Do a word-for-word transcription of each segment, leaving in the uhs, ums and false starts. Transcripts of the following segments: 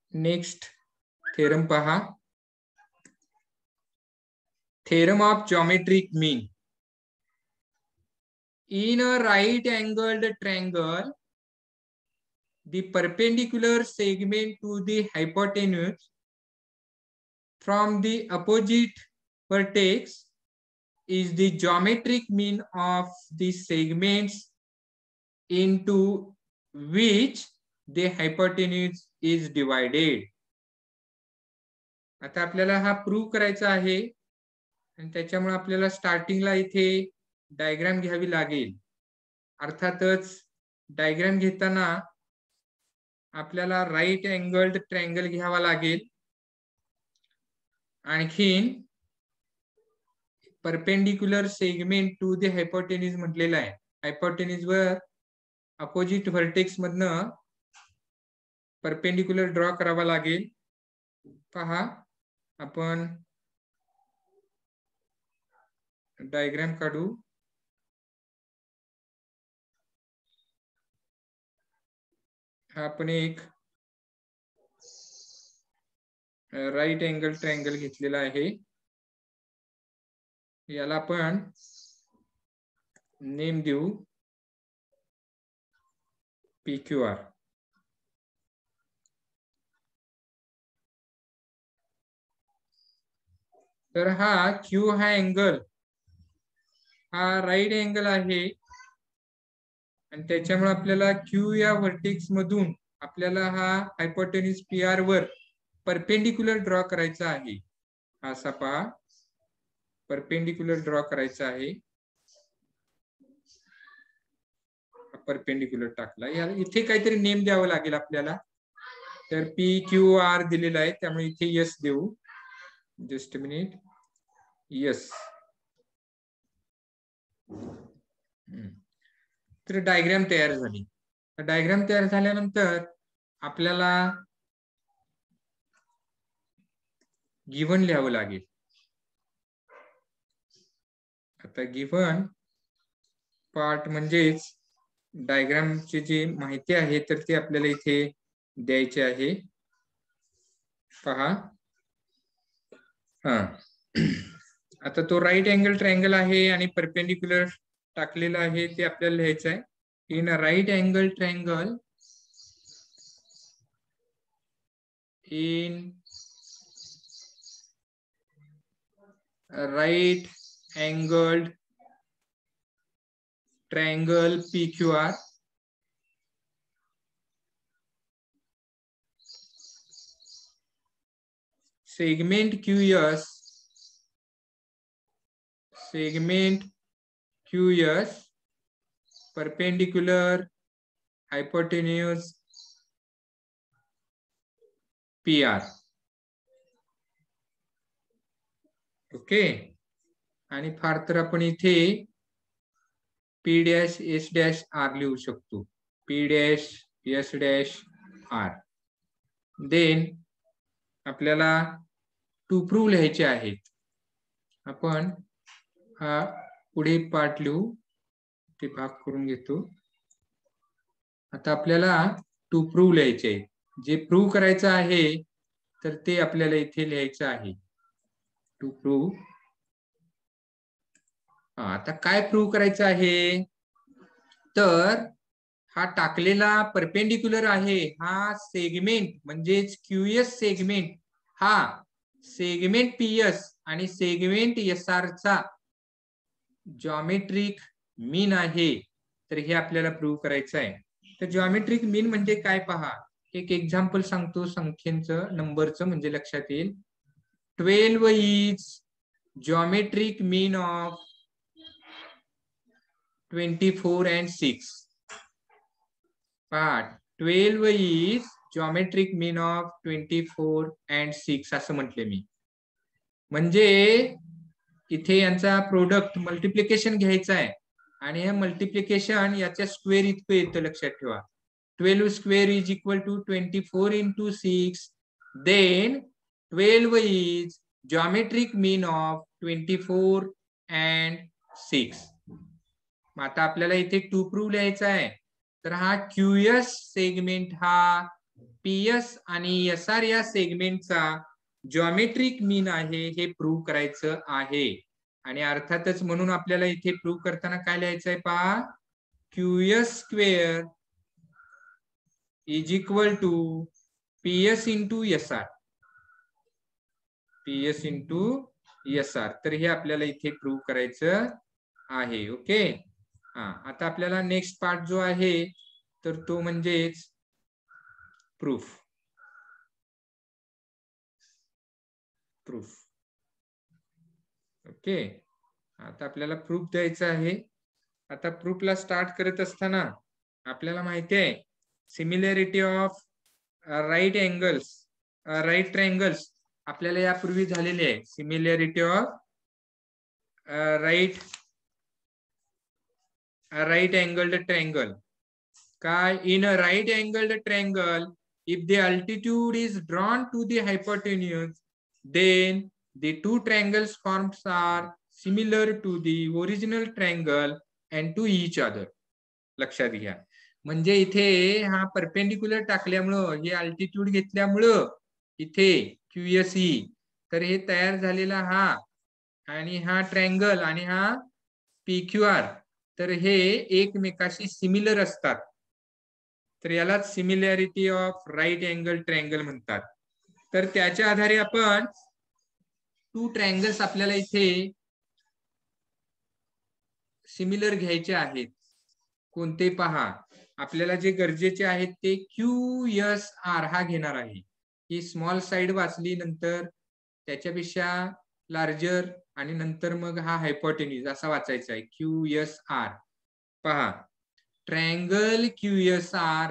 Next theorem पहा. Theorem of geometric mean. In a right angled triangle, the perpendicular segment to the hypotenuse from the opposite vertex is the geometric mean of the segments into which the hypotenuse is divided. आता आपल्याला हा prove करायचा आहे आणि त्याच्यामुळे आपल्याला स्टार्टिंगला इथे डायग्राम घ्यावी लागेल. अर्थातच डायग्राम घेताना आपल्याला राईट अँगल्ड ट्रायंगल घ्यावा लागेल. आणखीन perpendicular segment to the hypotenuse म्हटलेला आहे. हायपोटेन्यूज वर अपोजिट व्हर्टेक्स मधनं परपेंडिक्युलर ड्रॉ करावा लागेल. पहा आपण डायग्राम काढू. हा आपण एक राईट अँगल ट्रायंगल घेतलेला आहे. याला आपण नेम देऊ पी क्यू आर. तर हा क्यू हा अँगल हा राईट अँगल आहे आणि त्याच्यामुळे आपल्याला क्यू या व्हर्टेक्स मधून आपल्याला हा हायपोटेन्यूज पी आर वर परपेंडिक्युलर ड्रॉ करायचा आहे. असा पहा परपेंडिक्युलर ड्रॉ करायचा आहे. परपेंडिक्युलर टाकला. या इथे काहीतरी नेम द्यावं लागेल आपल्याला. तर पी क्यू आर दिलेला आहे त्यामुळे इथे यस देऊ. Just a minute. यस. तर डायग्राम तयार झाली. डायग्राम तयार झाल्यानंतर आपल्याला गिव्हन लिहावं लागेल. आता गिव्हन पार्ट म्हणजेच डायग्रामची जी माहिती आहे तर ती आपल्याला इथे द्यायची आहे. पहा हा आता तो राईट अँगल ट्रायंगल आहे आणि परपेंडिक्युलर टाकलेला आहे ते आपल्याला लिहायचं आहे. In a right angle triangle in right angled triangle P Q R segment Q S segment Q S perpendicular hypotenuse P R. Okay. आणि फार तर आपण इथे P dash S dash R लिहू शकतो. P dash S dash R. Then आपल्याला to prove लिहायचे आहेत. आपण हा पुढे पार्ट लिहू. ते भाग करून घेतो. आता आपल्याला टू प्रूव्ह लिहायचे आहे. जे प्रूव्ह करायचं आहे तर ते आपल्याला इथे लिहायचं आहे. To prove. आता काय प्रूव्ह करायचं आहे तर हा टाकलेला परपेंडिक्युलर आहे हा सेगमेंट म्हणजेच क्यूएस सेगमेंट हा सेगमेंट पीएस आणि सेगमेंट एस आर चा जॉमेट्रिक मीन आहे. तर हे आपल्याला प्रूव्ह करायचं आहे. तर जॉमेट्रिक मीन म्हणजे काय पहा. एक एक्झाम्पल सांगतो संख्येचं नंबरचं म्हणजे लक्षात येईल. Twelve is geometric mean of twenty-four and six. But twelve is geometric mean of twenty-four and six असं म्हटले मी. म्हणजे इथे यांचा प्रोडक्ट मल्टिप्लिकेशन घ्यायचा आहे आणि हे मल्टिप्लिकेशन याच्या स्क्वेअर इतकं येतं लक्षात ठेवा. Twelve square is equal to twenty four into six. Then twelve is geometric mean of twenty-four and six. आता आपल्याला इथे टू प्रूव्ह लिहायचा आहे. तर हा क्यूएस सेगमेंट हा पीएस आणि एसआर या सेगमेंटचा जॉमेट्रिक मीन आहे हे प्रूव्ह करायचं आहे. आणि अर्थातच म्हणून आपल्याला इथे प्रूव्ह करताना काय लिहायचंय पहा, QS square is equal to PS into SR, PS into SR. तर हे आपल्याला इथे प्रूव्ह करायचं आहे. ओके. हा, आता आपल्याला नेक्स्ट पार्ट जो आहे तर तो म्हणजेच प्रूफ. प्रूफ. ओके. आता आपल्याला प्रूफ द्यायचं आहे. आता प्रूफला स्टार्ट करत असताना आपल्याला माहिती आहे similarity of right angles, right triangles आपल्याला यापूर्वी झालेली आहे. Similarity of right right angled triangle. काय, in a right angled triangle if the altitude is drawn to the hypotenuse, then the two triangles formed are similar to the original triangle and to each other. लक्षात घ्या. म्हणजे इथे हा perpendicular टाकल्यामुळं, हे altitude घेतल्यामुळं इथे क्यूएसई, तर हे तयार झालेला हा आणि हा ट्रायंगल आणि हा पीक्यूआर, तर हे एकमेकाशी सिमिलर असतात. तर यालाच similarity of right angle triangle म्हणतात. तर त्याच्या आधारे आपण टू ट्रायंगल्स आपल्याला इथे सिमिलर घ्यायचे आहेत. कोणते पहा, आपल्याला जे गरजेचे आहेत ते क्यू एस आर हा घेणार आहे. ही स्मॉल साइड वाचली, नंतर त्याच्यापेक्षा लार्जर आणि नंतर मग हा हायपोटेन्यूज असा वाचायचा आहे. क्यू एस आर पहा, triangle QSR,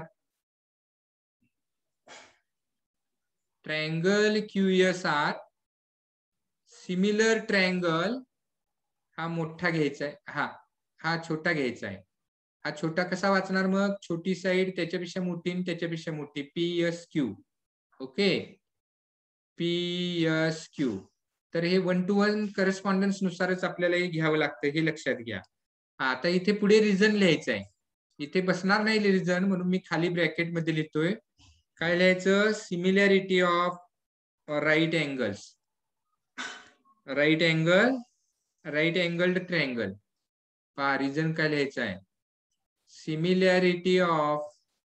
triangle QSR similar triangle, हा मोठा घ्यायचा आहे, हा हा छोटा घ्यायचा आहे. हा छोटा कसा वाचणार मग, छोटी साइड त्याच्यापेक्षा मोठी आणि त्याच्यापेक्षा मोठी, P S Q. Okay, P S Q. तर हे वन टू वन करस्पॉन्डन्स नुसारच आपल्याला हे घ्यावं लागतं, हे लक्षात घ्या. आता इथे पुढे रिझन लिहायचं आहे. इथे बसणार नाही रिझन, म्हणून मी खाली ब्रॅकेट मध्ये लिहितोय. काय लिहायचं, similarity of right angles, right angle, right angled triangle. पहा रिझन काय लिहायचं आहे, similarity of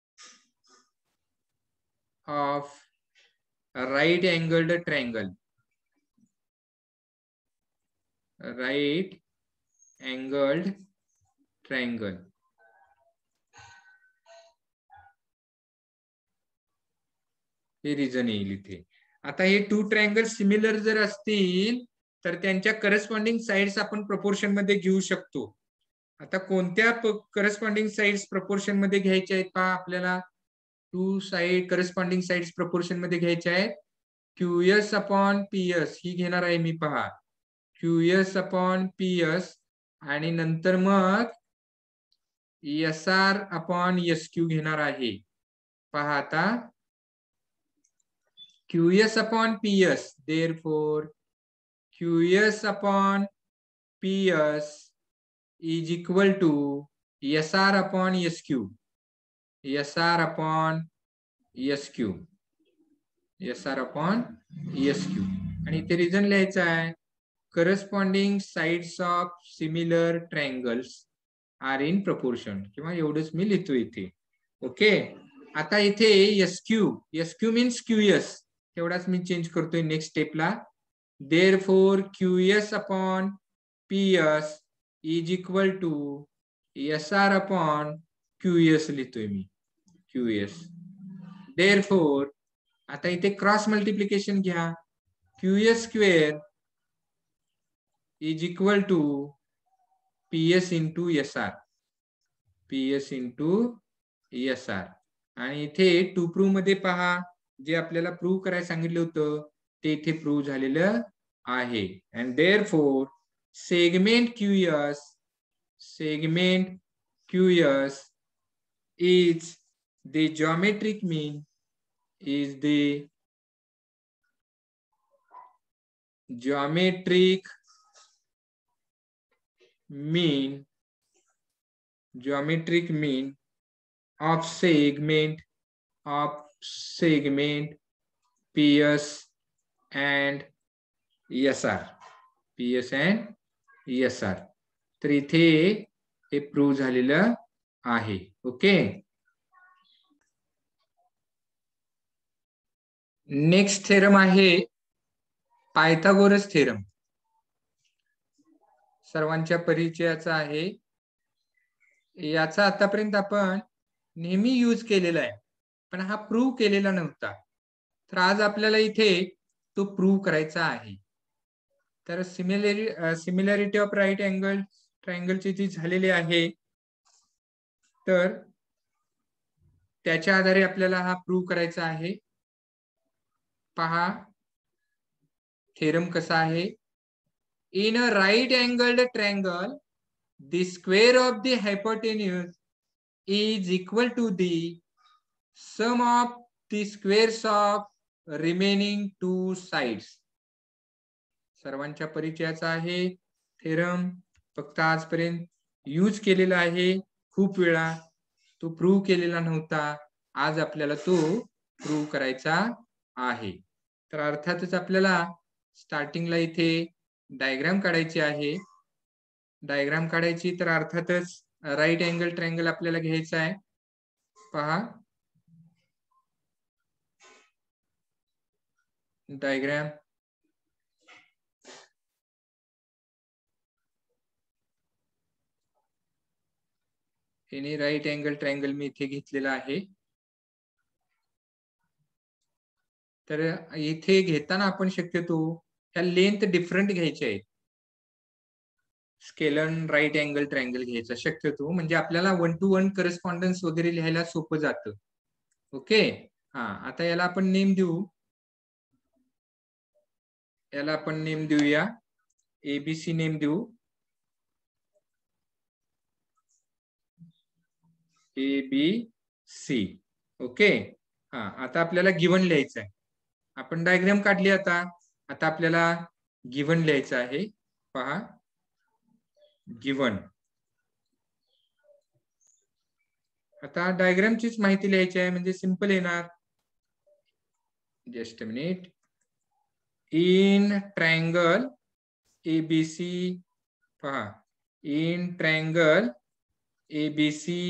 of right angled triangle, right angled triangle. हे रिझन येईल इथे. आता हे टू ट्रायंगल सिमिलर जर असतील तर त्यांच्या करस्पॉन्डिंग साइड्स आपण प्रपोर्शन मध्ये घेऊ शकतो. आता कोणत्या करस्पॉन्डिंग साइड्स प्रपोर्शन मध्ये घ्यायच्या आहेत पहा, आपल्याला two side corresponding sides proportion मध्ये घ्यायच्या आहेत. क्यूएस अपॉन पीएस ही घेणार आहे मी, पहा क्यूएस अपॉन पीएस, आणि नंतर मग S R upon S Q घेणार आहे. पहा आता QS upon PS, therefore QS upon PS is equal to SR upon SQ, SR upon SQ, SR upon SQ. आणि इथे रिझन लिहायचं आहे, corresponding sides of similar triangles are in proportion, किंवा एवढंच मी लिहितो इथे. ओके. आता इथे एसक्यू, एसक्यू मीन्स क्यूएस, तेवढाच मी चेंज करतोय नेक्स्ट स्टेपला. therefore QS upon PS is equal to SR upon QS लिहितोय मी, क्यूएस. therefore आता इथे क्रॉस मल्टिप्लिकेशन घ्या, QS square is equal to PS into SR, PS into SR. आणि इथे टू प्रूव्ह मध्ये पहा, जे आपल्याला प्रूव्ह करायला सांगितलं होतं ते इथे प्रूव्ह झालेलं आहे. And therefore segment QS, segment QS is the geometric mean, is the geometric mean, geometric mean of segment of segment P S and S R. P S and S R. तर इथे हे prove झालेलं आहे. Okay. Next theorem आहे Pythagoras theorem. सर्वांच्या परिचयाचा आहे. याचा आतापर्यंत आपण नेहमी यूज केलेला आहे, पण हा प्रूव्ह केलेला नव्हता. तर आज आपल्याला इथे तो प्रूव्ह करायचा आहे. तर similarity similarity of right angle ट्रायंगलची जी झालेली आहे, तर त्याच्या आधारे आपल्याला हा प्रूव्ह करायचा आहे. पहा थेरम कसा आहे. In a right angled triangle the square of the hypotenuse is equal to the sum of the squares of remaining two sides. सर्वांच्या परिचयाचा आहे थेरम. फक्त आजपर्यंत यूज केलेला आहे खूप वेळा, तो प्रूव्ह केलेला नव्हता. आज आपल्याला तो प्रूव्ह करायचा आहे. तर अर्थातच आपल्याला स्टार्टिंगला इथे डायग्राम काढायची आहे. डायग्राम काढायची तर अर्थातच राईट अँगल ट्रायंगल आपल्याला घ्यायचा आहे. पहा डायग्राम. याने राईट अँगल ट्रायंगल मी इथे घेतलेला आहे. तर इथे घेताना आपण शक्यतो ह्या लेंथ डिफरंट घ्यायच्या आहेत. स्केलर राईट अँगल ट्रायंगल घ्यायचा शक्यतो, म्हणजे आपल्याला वन टू वन करस्पॉन्डन्स वगैरे लिहायला सोपं जातं. ओके. हा आता याला आपण नेम देऊ. याला आपण नेम देऊया एबीसी नेम देऊ. A B C. ओके. हा आता आपल्याला गिवन लिहायचं आहे. आपण डायग्राम काढली. आता आता आपल्याला गिवन लिहायचं आहे. पहा गिवन. आता डायग्रामचीच माहिती लिहायची आहे, म्हणजे सिंपल येणार. Just a minute. In triangle ABC, पहा in triangle ABC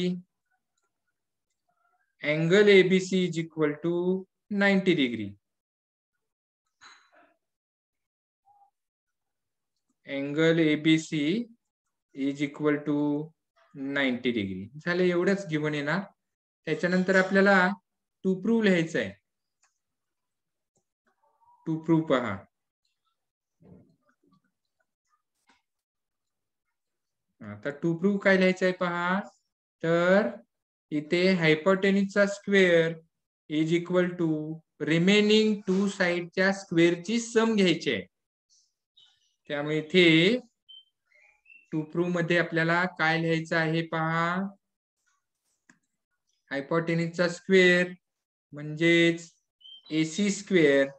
angle A B C is equal to ninety degree. Angle A B C is equal to ninety degree. झाले एवढंच गिवन येणार. त्याच्यानंतर आपल्याला टू प्रूव्ह लिहायचं आहे. To prove पहा. आता टू प्रूव्ह काय लिहायचं आहे पहा. तर इथे हायपोटेन्यूजचा square is equal to remaining two साइडच्या स्क्वेअरची सम घ्यायची आहे. त्यामुळे इथे टू प्रूव्ह मध्ये आपल्याला काय लिहायचं आहे पहा. हायपोटेन्यूजचा स्क्वेअर म्हणजेच AC square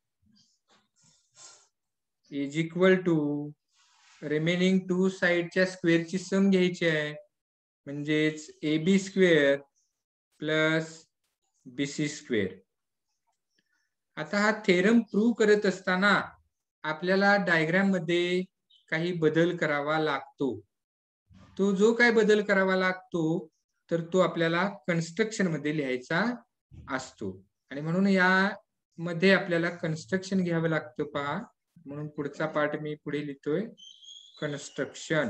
is equal to remaining two साइडच्या स्क्वेअरची सम घ्यायची आहे, म्हणजेच A B square plus B C square. आता हा थेरम प्रूव्ह करत असताना आपल्याला डायग्राम मध्ये काही बदल करावा लागतो. तो जो काय बदल करावा लागतो तर तो आपल्याला कन्स्ट्रक्शन मध्ये लिहायचा असतो. आणि म्हणून या मध्ये आपल्याला कन्स्ट्रक्शन घ्यावं लागतं पहा. म्हणून पुढचा पार्ट मी पुढे लिहितोय. कन्स्ट्रक्शन.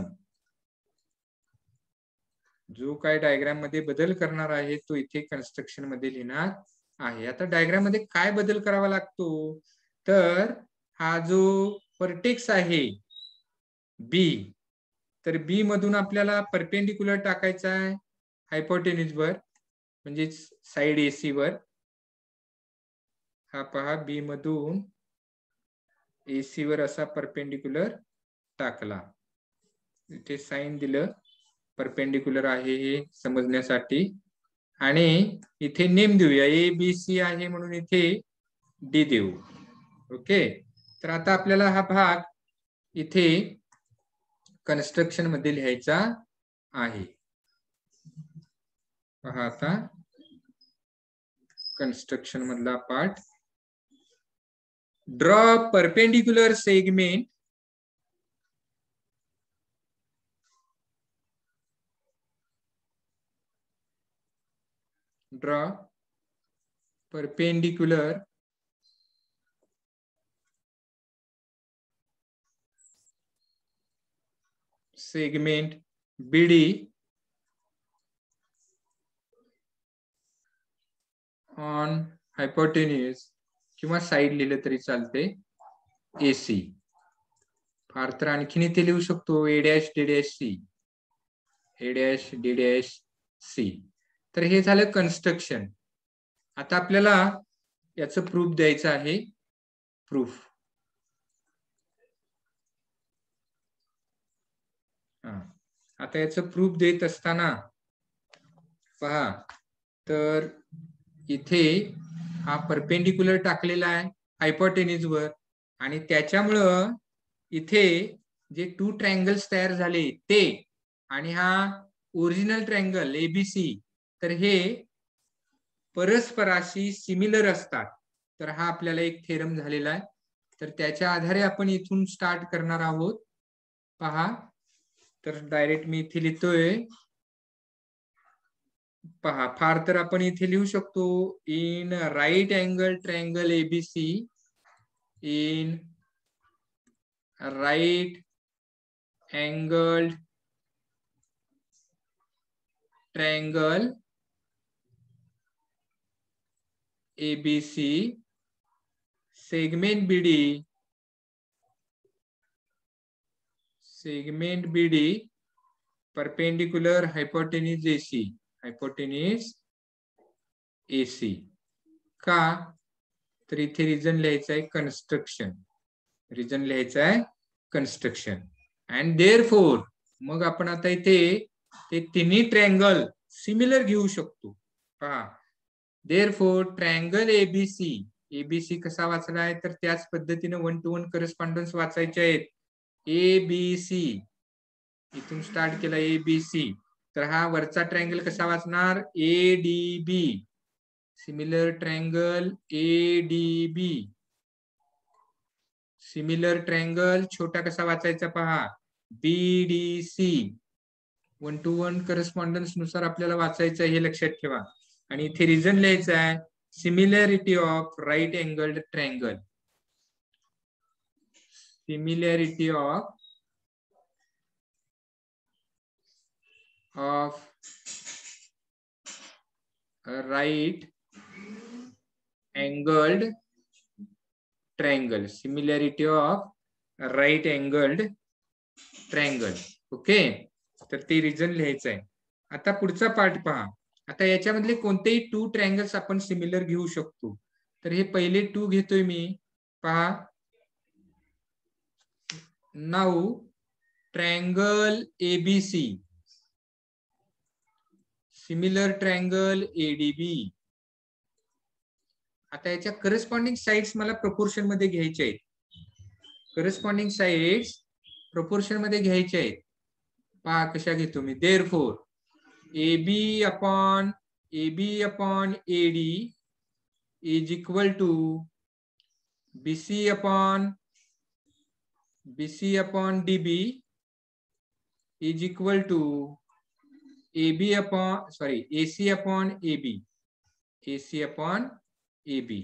जो काय डायग्राम मध्ये बदल करणार आहे तो इथे कन्स्ट्रक्शन मध्ये लिहिणार आहे. आता डायग्राम मध्ये काय बदल करावा लागतो तर हा जो व्हर्टेक्स आहे बी, तर बी मधून आपल्याला परपेंडिक्युलर टाकायचा आहे हायपोटेन्यूज वर, म्हणजे साइड एसी वर. हा पहा बी मधून एसी वर असा परपेंडिक्युलर टाकला. इथे साइन दिलं. परपेंडिक्युलर आहे हे समजण्यासाठी. आणि इथे नेम देऊया. ए बी सी आहे म्हणून इथे डी देऊ. ओके. तर आता आपल्याला हा भाग इथे कन्स्ट्रक्शन मध्ये लिहायचा आहे. पहा आता कन्स्ट्रक्शन मधला part. Draw perpendicular segment draw perpendicular segment B D on hypotenuse किंवा साइड लिहिलं तरी चालते A C. फार तर आणखीन इथे लिहू शकतो A dash D dash C, A dash D dash C. तर हे झालं कन्स्ट्रक्शन. आता आपल्याला याचं प्रूफ द्यायचं आहे. प्रूफ आता याचं प्रूफ देत असताना पहा, तर इथे हा परपेंडिक्युलर टाकलेला आहे हायपोटेन्यूज वर, आणि त्याच्यामुळं इथे जे टू ट्रायंगल्स तयार झाले ते आणि हा ओरिजिनल ट्रायंगल एबीसी, तर हे परस्पराशी सिमिलर असतात. तर हा आपल्याला एक थेरम झालेला आहे. तर त्याच्या आधारे आपण इथून स्टार्ट करणार आहोत. पहा, तर डायरेक्ट मी इथे लिहितोय. पहा, फार तर आपण इथे लिहू शकतो in right angle triangle ABC, in right angle triangle ABC, segment BD, segment BD perpendicular hypotenuse AC, hypotenuse AC. का? तर इथे रिजन लिहायचं आहे कन्स्ट्रक्शन, रिजन लिहायचं आहे कन्स्ट्रक्शन. अँड देअरफॉर मग आपण आता इथे ते तिन्ही ट्रायंगल सिमिलर घेऊ शकतो. पहा, देअरफॉर ट्रायंगल एबीसी, एबीसी कसा वाचला आहे तर त्याच पद्धतीने वन टू वन करस्पॉन्डन्स वाचायचे आहेत. एबीसी इथून स्टार्ट केला एबीसी, तर हा वरचा ट्रायंगल कसा वाचणार ADB, similar triangle ADB, similar triangle छोटा कसा वाचायचा पहा BDC. One to one correspondence नुसार आपल्याला वाचायचं आहे, हे लक्षात ठेवा. आणि इथे रिजन लिहायचं आहे similarity of right angled triangle, similarity of of right angled triangle, similarity of right angled triangle. Okay, तर ते रिजन लिहायचं आहे. आता पुढचा पार्ट पहा. आता याच्यामधले कोणतेही टू ट्रायंगल्स आपण सिमिलर घेऊ शकतो. तर हे पहिले टू घेतोय मी. पहा, now triangle ABC, similar triangle ADB. आता याच्या करस्पॉन्डिंग साइड्स मला प्रोपोर्शन मध्ये घ्यायचे आहेत. करस्पॉन्डिंग साइड्स प्रोपोर्शन मध्ये घ्यायचे आहेत. पहा कशा घेतो मी. Therefore AB upon AB upon AD is equal to BC upon BC upon DB is equal to A B upon sorry A C upon A B, A C upon A B.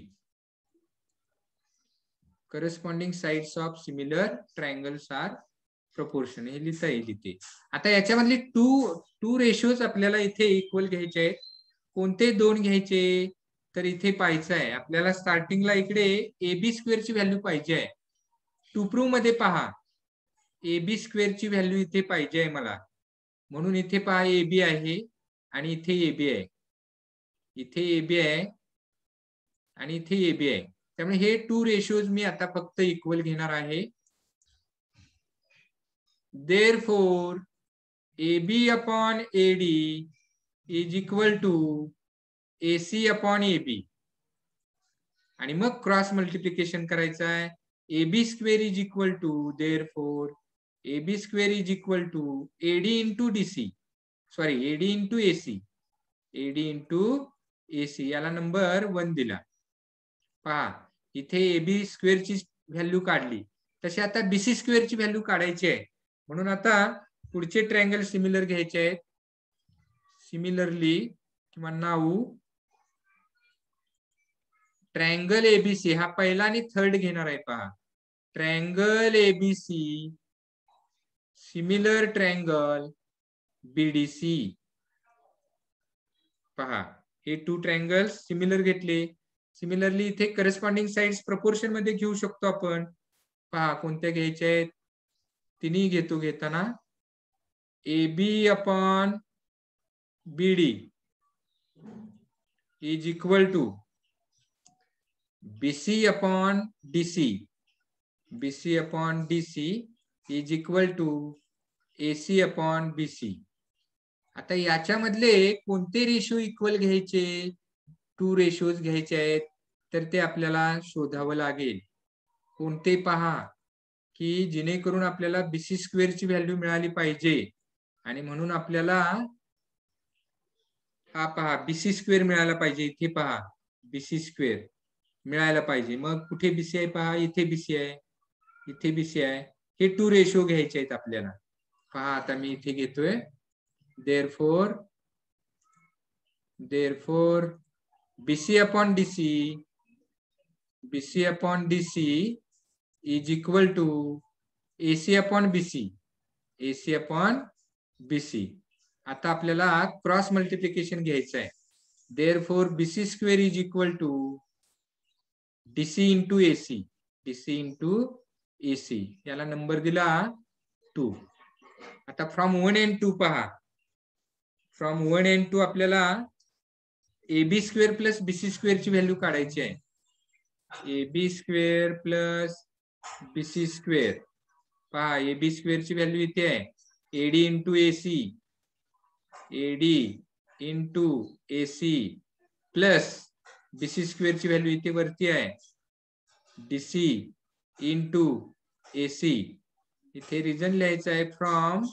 Corresponding sides of similar triangles are proportion. हे लिहिता येईल इथे. आता याच्यामधले to to ratios आपल्याला इथे equal घ्यायचे आहेत. कोणते दोन घ्यायचे तर इथे पाहायचं आहे आपल्याला. स्टार्टिंगला इकडे ए बी स्क्वेअर ची व्हॅल्यू पाहिजे आहे. टू प्रूव्ह मध्ये पहा ए बी स्क्वेअर ची व्हॅल्यू इथे पाहिजे आहे मला, म्हणून इथे पहा ए बी आहे आणि इथे ए बी आहे, इथे ए बी आहे आणि इथे ए बी आहे. त्यामुळे हे टू रेशोज मी आता फक्त इक्वल घेणार आहे. Therefore A B upon A D is equal to A C upon A B, आणि मग क्रॉस मल्टिप्लिकेशन करायचं आहे. A B square is equal to therefore A B square is equal to A D into D C, sorry A D into A C, A D into AC याला number one दिला. पहा इथे AB स्क्वेअरची value काढली, तशी आता BC स्क्वेअरची value काढायची आहे. म्हणून आता पुढचे ट्रायंगल सिमिलर घ्यायचे आहेत. सिमिलरली किंवा नाऊ ट्रायंगल एबीसी हा पहिला आणि थर्ड घेणार आहे. पहा triangle ABC similar triangle BDC. पहा हे टू ट्रायंगल सिमिलर घेतले. सिमिलरली इथे करस्पॉन्डिंग साइड्स प्रपोर्शन मध्ये घेऊ शकतो आपण. पहा कोणत्या घ्यायच्या आहेत, तिन्ही घेतो. घेताना AB upon BD is equal to BC upon DC. BC upon DC is equal to AC upon BC. आता याच्यामधले कोणते रेशो इक्वल घ्यायचे, टू रेशोज घ्यायचे आहेत, तर ते आपल्याला शोधावं लागेल. कोणते पहा की जेणेकरून आपल्याला बीसी स्क्वेअरची व्हॅल्यू मिळाली पाहिजे. आणि म्हणून आपल्याला हा पहा बीसी स्क्वेअर मिळाला पाहिजे. इथे पहा बीसी स्क्वेअर मिळायला पाहिजे. मग कुठे बीसी आहे, पहा इथे बीसी आहे, इथे बीसी आहे. हे टू रेशो घ्यायचे आहेत आपल्याला. पहा आता मी इथे घेतोय. Therefore therefore BC upon DC BC upon DC is equal to AC upon BC. AC upon BC. आता आपल्याला क्रॉस मल्टिप्लिकेशन घ्यायचं आहे. Therefore BC square is equal to DC into AC. DC into AC याला number दिला two. आता from one and two पहा. From one and two आपल्याला AB square plus BC स्क्वेअरची व्हॅल्यू काढायची आहे. AB square plus BC square. पहा AB स्क्वेअरची value इथे आहे AD into AC. AD into AC plus BC स्क्वेअरची व्हॅल्यू इथे वरती आहे डीसी इंटू एसी. इथे रिजन लिहायचं आहे from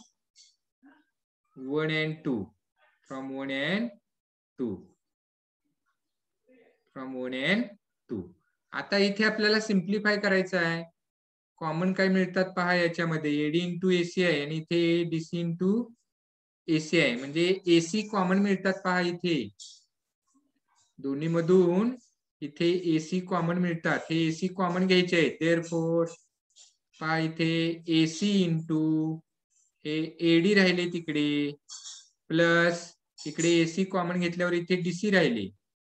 one and two. From one and two. From one and two. आता इथे आपल्याला सिम्प्लिफाय करायचं आहे. कॉमन काय मिळतात पहा याच्यामध्ये. एडी इंटू एसी आहे आणि इथे डीसी इंटू एसी आहे. म्हणजे एसी कॉमन मिळतात पहा इथे. दोन्ही मधून इथे एसी कॉमन मिळतात. हे एसी कॉमन घ्यायचे आहे. देअरफॉर पहा इथे एसी इंटू हे एडी राहिले तिकडे प्लस इकडे एसी कॉमन घेतल्यावर इथे डीसी राहिले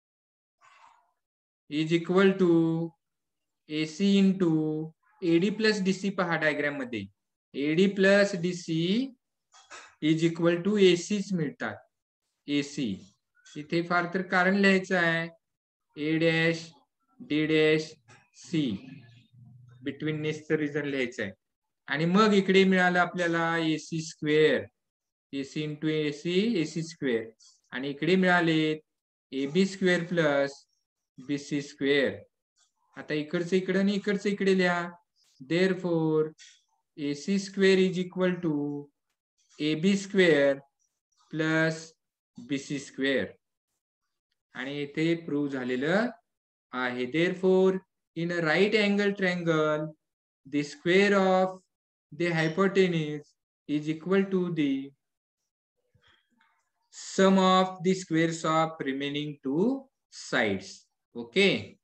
is equal to AC into AD plus DC. पहा डायग्राम मध्ये AD plus DC is equal to एसीच मिळतात. एसी इथे फार तर कारण लिहायचं आहे A dash D dash C. बिटवीन नेसचं रिझन लिहायचं आहे. आणि मग इकडे मिळालं आपल्याला AC square. AC into AC AC square. आणि इकडे मिळाले AB square plus BC square. आता इकडचं इकडे आणि इकडचं इकडे लिहा. Therefore AC square is equal to AB square plus BC square. आणि इथे प्रूव्ह झालेलं आहे. Therefore in a right angle triangle the square of the hypotenuse is equal to the sum of the squares of remaining two sides. Okay.